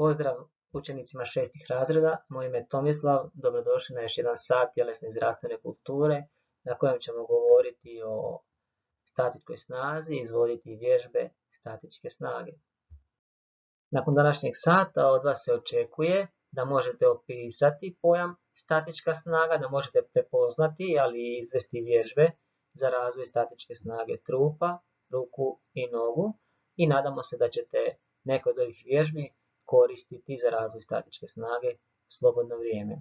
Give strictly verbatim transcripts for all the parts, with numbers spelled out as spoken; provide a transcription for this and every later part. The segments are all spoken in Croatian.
Pozdrav učenicima šestih razreda, moje ime je Tomislav, dobrodošli na još jedan sat tjelesne i zdravstvene kulture na kojem ćemo govoriti o statičkoj snazi i izvoditi vježbe statičke snage. Nakon današnjeg sata od vas se očekuje da možete opisati pojam statička snaga, da možete prepoznati, ali i izvesti vježbe za razvoj statičke snage trupa, ruku i nogu i nadamo se da ćete neke od ovih vježbi koristiti za razvoj statičke snage u slobodno vrijeme.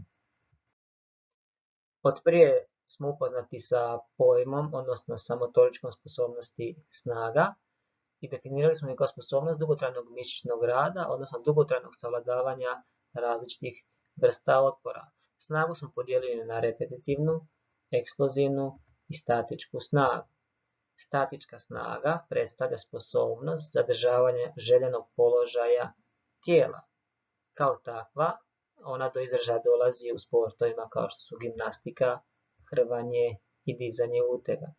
Od prije smo upoznati sa pojmom, odnosno sa motoričkom sposobnosti snaga i definirali smo je kao sposobnost dugotrajnog mišićnog rada, odnosno dugotrajnog savladavanja različitih vrsta otpora. Snagu smo podijelili na repetitivnu, eksplozivnu i statičku snagu. Statička snaga predstavlja sposobnost zadržavanja željenog položaja tijela. Kao takva, ona do izražaja dolazi u sportovima kao što su gimnastika, hrvanje i dizanje utega.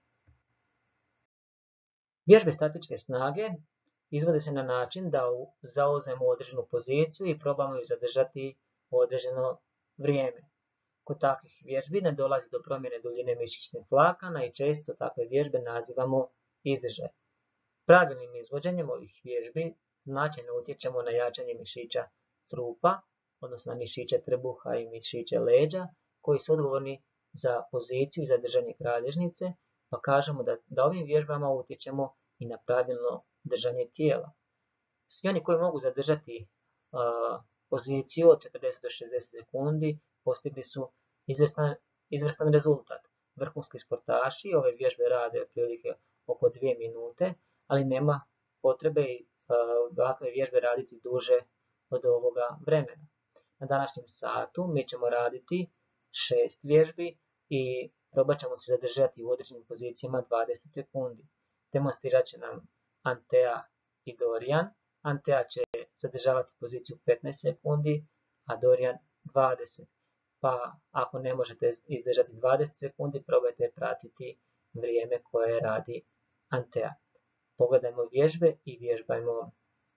Vježbe statičke snage izvode se na način da zauzmemo određenu poziciju i probamo ju zadržati određeno vrijeme. Kod takvih vježbi ne dolazi do promjene duljine mišićnih vlakana i često takve vježbe nazivamo izdržaj. Pravilnim izvođenjem ovih vježbi značajno utječemo na jačanje mišića trupa, odnosno na mišiće trbuha i mišiće leđa, koji su odgovorni za poziciju i zadržanje kralježnice, pa kažemo da, da ovim vježbama utječemo i na pravilno držanje tijela. Svi oni koji mogu zadržati uh, poziciju od četrdeset do šezdeset sekundi postigli su izvrstan, izvrstan rezultat. Vrhunski sportaši ove vježbe rade otprilike oko dvije minute, ali nema potrebe ovakve vježbe raditi duže od ovoga vremena. Na današnjem satu mi ćemo raditi šest vježbi i probat ćemo se zadržati u određenim pozicijama dvadeset sekundi. Demonstrirat će nam Antea i Dorijan. Antea će zadržavati poziciju petnaest sekundi, a Dorijan dvadeset. Pa ako ne možete izdržati dvadeset sekundi, probajte pratiti vrijeme koje radi Antea. Pogledajmo vježbe i vježbajmo.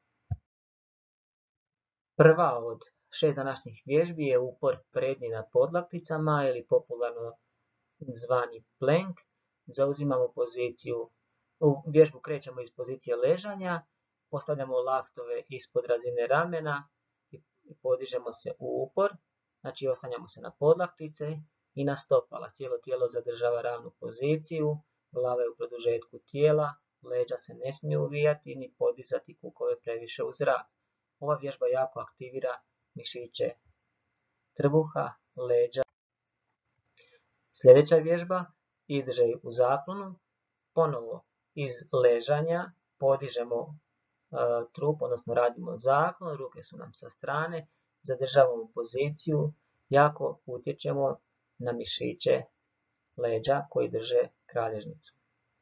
Prva od šest današnjih vježbi je upor prednji na podlakticama ili popularno zvani plank. Zauzimamo poziciju, u vježbu krećemo iz pozicije ležanja, postavljamo laktove ispod razine ramena i podižemo se u upor, znači ostanjamo se na podlaktice i na stopala. Cijelo tijelo zadržava ravnu poziciju, glava je u produžetku tijela, leđa se ne smiju uvijati ni podizati kukove previše u zrak. Ova vježba jako aktivira mišiće trbuha, leđa. Sljedeća vježba, izdržaj u zaklonu. Ponovo iz ležanja podižemo uh, trup, odnosno radimo zaklon, ruke su nam sa strane, zadržavamo poziciju, jako utječemo na mišiće leđa koji drže kralježnicu.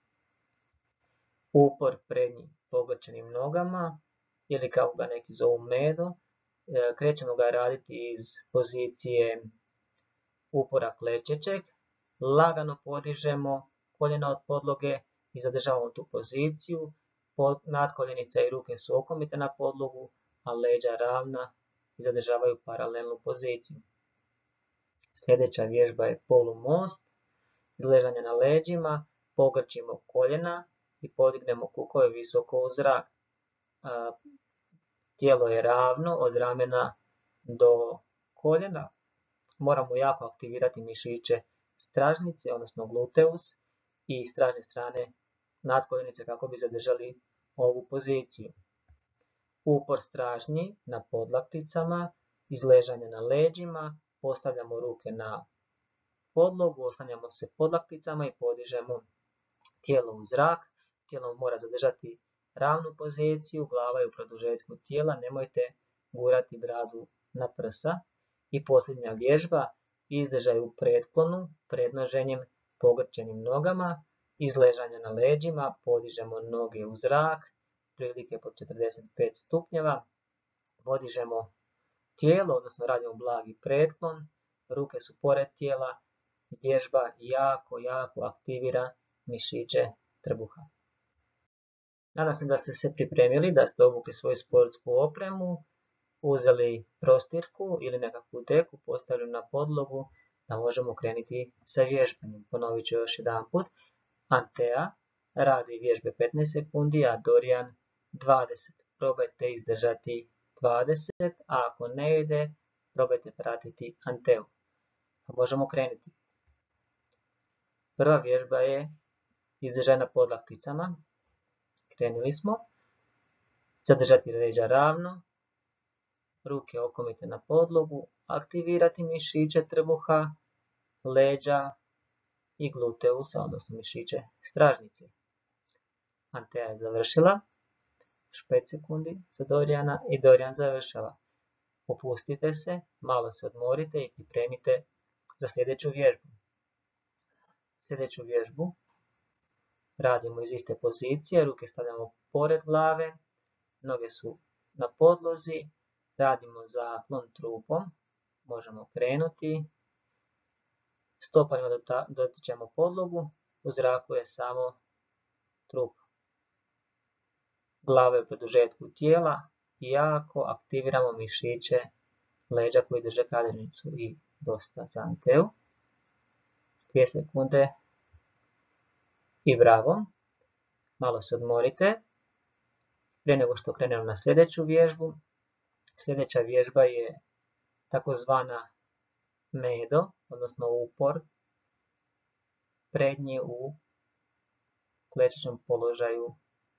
Upor prednji pogrčenim nogama ili kako ga neki zovu medo, krećemo ga raditi iz pozicije upora klečećeg, lagano podižemo koljena od podloge i zadržavamo tu poziciju, nadkoljenica i ruke su okomite na podlogu, a leđa ravna i zadržavaju paralelnu poziciju. Sljedeća vježba je polumost, iz ležanja na leđima, pogrčimo koljena i podignemo kukove visoko u zrak. Tijelo je ravno od ramena do koljena. Moramo jako aktivirati mišiće stražnice, odnosno gluteus i stražne strane nadkoljenice kako bi zadržali ovu poziciju. Upor stražnji na podlakticama, iz ležanja na leđima, postavljamo ruke na podlogu, oslanjamo se podlakticama i podižemo tijelo u zrak. Tijelo mora zadržati ravnu poziciju, glava je u produžetku tijela, nemojte gurati bradu na prsa. I posljednja vježba, izdržaj u pretklonu, prednoženjem pogrčenim nogama, iz ležanja na leđima, podižemo noge u zrak, prilike po četrdeset pet stupnjeva, podižemo tijelo, odnosno radimo blagi pretklon, ruke su pored tijela, vježba jako, jako aktivira mišiće trbuha. Nadam se da ste se pripremili, da ste obukli svoju sportsku opremu uzeli prostirku ili nekakvu deku, postavili na podlogu da možemo krenuti sa vježbanjem. Ponovit ću još jedan put. Antea radi vježbe petnaest sekundi, a Dorijan dvadeset. Probajte izdržati dvadeset, a ako ne ide, probajte pratiti Anteu. Pa možemo krenuti. Prva vježba je izdržaj na podlakticama. Krenuli smo. Zadržati leđa ravno. Ruke okomite na podlogu. Aktivirati mišiće trbuha, leđa i gluteusa, odnosno mišiće stražnice. Antea je završila. Još pet sekundi za Dorijana i Dorijan završava. Opustite se, malo se odmorite i pripremite za sljedeću vježbu. Sljedeću vježbu radimo iz iste pozicije, ruke stavljamo pored glave, noge su na podlozi, radimo zaklon trupom, možemo krenuti, stopama dotičemo podlogu, u zraku je samo trup. Glava je u produžetku tijela i jako aktiviramo mišiće leđa koji drže kralježnicu i dosta za Anteu. dvije sekunde i bravo. Malo se odmorite. Prije nego što krenemo na sljedeću vježbu, sljedeća vježba je takozvana medo, odnosno upor, prednji u ležećem položaju.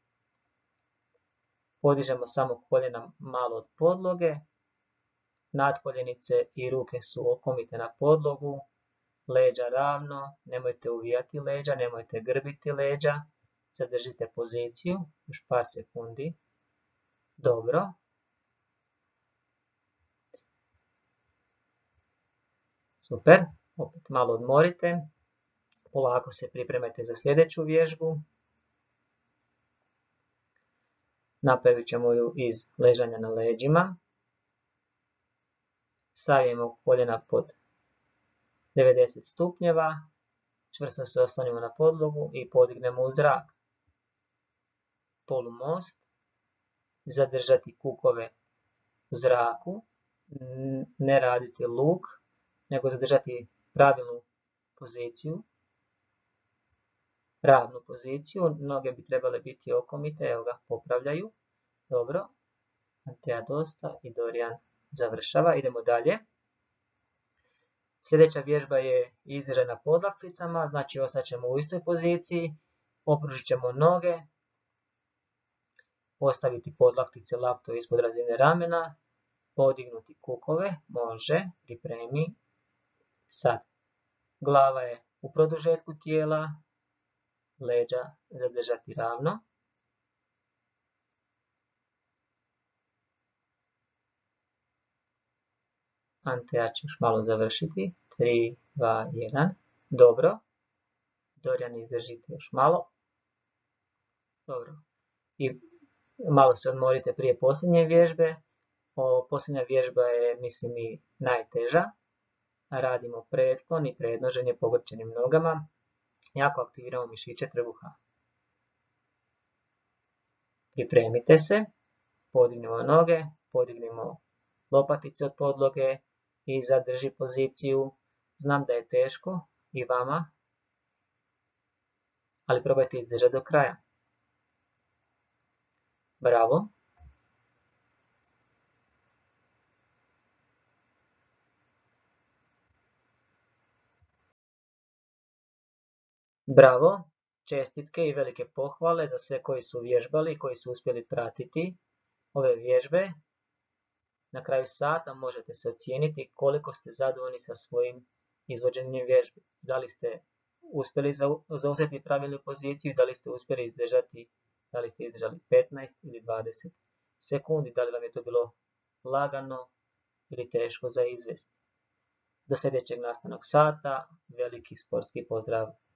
Podižemo samo koljena malo od podloge, natkoljenice i ruke su okomite na podlogu, leđa ravno, nemojte uvijati leđa, nemojte grbiti leđa, zadržite poziciju, još par sekundi. Dobro. Super, opet malo odmorite, polako se pripremajte za sljedeću vježbu. Napravit ćemo ju iz ležanja na leđima. Savijemo koljena pod devedeset stupnjeva, čvrsto se oslonimo na podlogu i podignemo u zrak. Polumost, zadržati kukove u zraku, ne raditi luk, nego zadržati pravilnu poziciju, ravnu poziciju, noge bi trebale biti okomite, evo ga, popravljaju. Dobro, Antea dosta i Dorijan završava. Idemo dalje. Sljedeća vježba je izdržaj na podlakticama, znači ostaćemo u istoj poziciji, opružit ćemo noge, postaviti podlaktice laptove ispod razine ramena, podignuti kukove, može, pripremi. Sad, glava je u produžetku tijela, leđa zadržati ravno. Antea će još malo završiti. tri, dva, jedan. Dobro. Dorijan izdržite još malo. Dobro. I malo se odmorite prije posljednje vježbe. O, posljednja vježba je, mislim, i najteža. Radimo pretklon i prednoženje pogrčenim nogama. Jako aktiviramo mišiće trbuha. Pripremite se. Podignemo noge. Podignemo lopatice od podloge i zadrži poziciju. Znam da je teško i vama, ali probajte izdržati do kraja. Bravo. Bravo, čestitke i velike pohvale za sve koji su vježbali i koji su uspjeli pratiti ove vježbe. Na kraju sata možete se ocijeniti koliko ste zadovoljni sa svojim izvođenjem vježbi. Da li ste uspjeli zauzeti pravilnu poziciju, da li ste uspjeli izdržati, da li ste izdržali petnaest ili dvadeset sekundi, da li vam je to bilo lagano ili teško za izvesti. Do sljedećeg nastavnog sata, veliki sportski pozdrav!